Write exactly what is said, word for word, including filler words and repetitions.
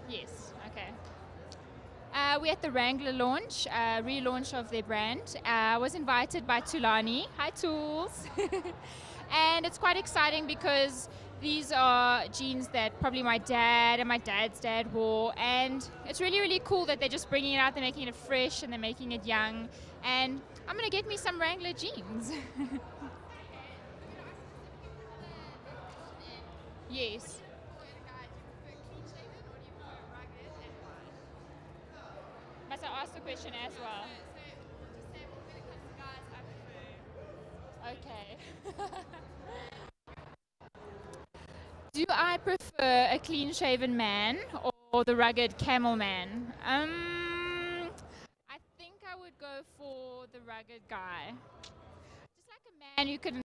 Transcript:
Yes, okay. Uh, we're at the Wrangler launch, uh, relaunch of their brand. Uh, I was invited by Tulani. Hi, Tools. And it's quite exciting because these are jeans that probably my dad and my dad's dad wore. And it's really, really cool that they're just bringing it out, they're making it fresh and they're making it young. And I'm going to get me some Wrangler jeans. Yes. Must I ask the question as well? Okay. Do I prefer a clean-shaven man or the rugged camel man? Um, I think I would go for the rugged guy. Just like a man you can